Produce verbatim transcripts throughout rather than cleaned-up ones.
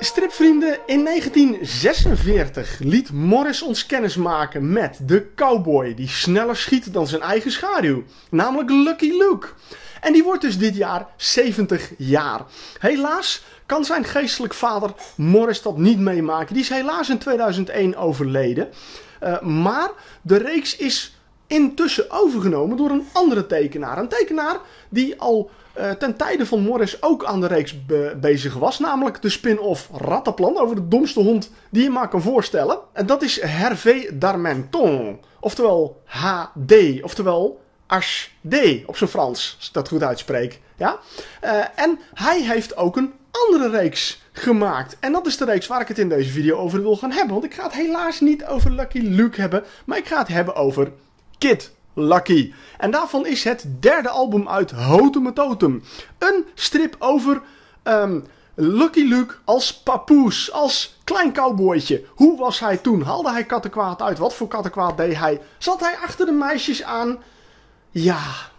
Stripvrienden, in negentien zesenveertig liet Morris ons kennismaken met de cowboy die sneller schiet dan zijn eigen schaduw, namelijk Lucky Luke. En die wordt dus dit jaar zeventig jaar. Helaas kan zijn geestelijk vader Morris dat niet meemaken. Die is helaas in tweeduizend één overleden. Uh, maar de reeks is intussen overgenomen door een andere tekenaar. Een tekenaar die al uh, ten tijde van Morris ook aan de reeks be bezig was. Namelijk de spin-off Rattenplan over de domste hond die je maar kan voorstellen. En dat is Hervé Darmenton. Oftewel H D. Oftewel H D op zijn Frans. Als ik dat goed uitspreek. Ja? Uh, en hij heeft ook een andere reeks gemaakt. En dat is de reeks waar ik het in deze video over wil gaan hebben. Want ik ga het helaas niet over Lucky Luke hebben. Maar ik ga het hebben over Kid Lucky. En daarvan is het derde album uit Hotem Totem. Een strip over um, Lucky Luke als papoes. Als klein cowboytje. Hoe was hij toen? Haalde hij kattenkwaad uit? Wat voor kattenkwaad deed hij? Zat hij achter de meisjes aan? Ja.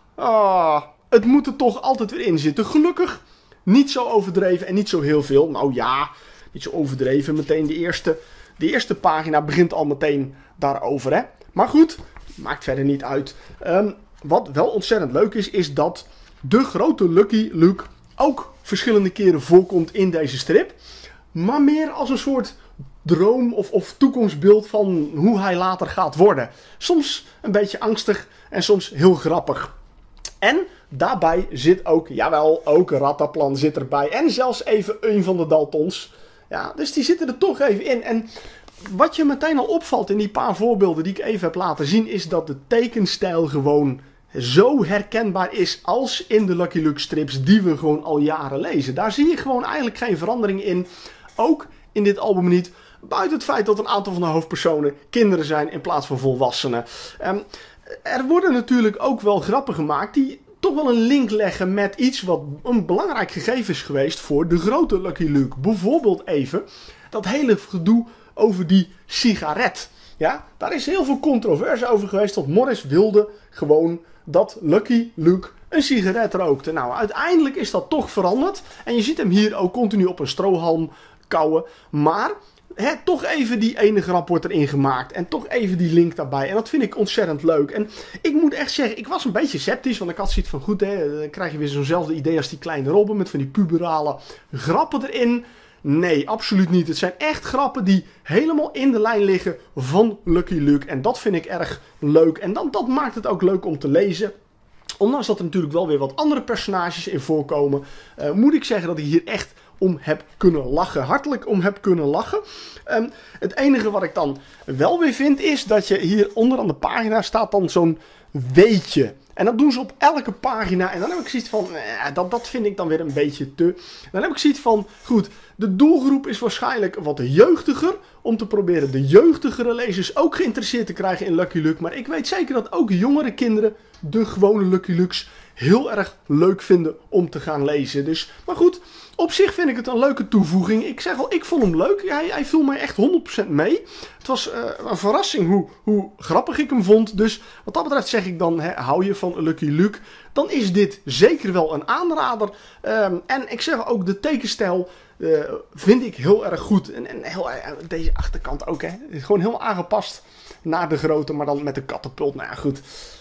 Oh, het moet er toch altijd weer in zitten. Gelukkig niet zo overdreven en niet zo heel veel. Nou ja, niet zo overdreven. Meteen de eerste, de eerste pagina begint al meteen daarover. Hè? Maar goed, maakt verder niet uit. Um, wat wel ontzettend leuk is, is dat de grote Lucky Luke ook verschillende keren voorkomt in deze strip. Maar meer als een soort droom of, of toekomstbeeld van hoe hij later gaat worden. Soms een beetje angstig en soms heel grappig. En daarbij zit ook, jawel, ook Rattenplan zit erbij. En zelfs even een van de Daltons. Ja, dus die zitten er toch even in. En wat je meteen al opvalt in die paar voorbeelden die ik even heb laten zien, is dat de tekenstijl gewoon zo herkenbaar is als in de Lucky Luke strips die we gewoon al jaren lezen. Daar zie je gewoon eigenlijk geen verandering in. Ook in dit album niet. Buiten het feit dat een aantal van de hoofdpersonen kinderen zijn in plaats van volwassenen. Um, er worden natuurlijk ook wel grappen gemaakt die toch wel een link leggen met iets wat een belangrijk gegeven is geweest voor de grote Lucky Luke. Bijvoorbeeld even dat hele gedoe over die sigaret. Ja, daar is heel veel controverse over geweest, want Morris wilde gewoon dat Lucky Luke een sigaret rookte. Nou, uiteindelijk is dat toch veranderd. En je ziet hem hier ook continu op een strohalm kauwen. Maar He, toch even die ene grap wordt erin gemaakt. En toch even die link daarbij. En dat vind ik ontzettend leuk. En ik moet echt zeggen, ik was een beetje sceptisch. Want ik had zoiets van, goed hè, dan krijg je weer zo'nzelfde idee als die kleine Robben. Met van die puberale grappen erin. Nee, absoluut niet. Het zijn echt grappen die helemaal in de lijn liggen van Lucky Luke. En dat vind ik erg leuk. En dan, dat maakt het ook leuk om te lezen. Ondanks dat er natuurlijk wel weer wat andere personages in voorkomen. Uh, moet ik zeggen dat ik hier echt om heb kunnen lachen. Hartelijk om heb kunnen lachen. Um, het enige wat ik dan wel weer vind is dat je hier onderaan de pagina staat dan zo'n weetje. En dat doen ze op elke pagina. En dan heb ik zoiets van, eh, dat, dat vind ik dan weer een beetje te. Dan heb ik zoiets van, goed, de doelgroep is waarschijnlijk wat jeugdiger. Om te proberen de jeugdigere lezers ook geïnteresseerd te krijgen in Lucky Luke. Maar ik weet zeker dat ook jongere kinderen de gewone Lucky Lukes heel erg leuk vinden om te gaan lezen. Dus, maar goed, op zich vind ik het een leuke toevoeging. Ik zeg al, ik vond hem leuk. Hij, hij viel mij echt honderd procent mee. Het was uh, een verrassing hoe, hoe grappig ik hem vond. Dus wat dat betreft zeg ik dan, hè, hou je van Lucky Luke, dan is dit zeker wel een aanrader. Um, en ik zeg ook, de tekenstijl uh, vind ik heel erg goed. En, en heel, uh, deze achterkant ook, hè. Gewoon helemaal aangepast naar de grote, maar dan met de katapult. Nou ja, goed.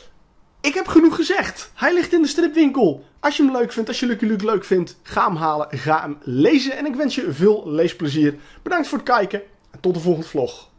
Ik heb genoeg gezegd. Hij ligt in de stripwinkel. Als je hem leuk vindt, als je Lucky Luke leuk vindt, ga hem halen, ga hem lezen. En ik wens je veel leesplezier. Bedankt voor het kijken en tot de volgende vlog.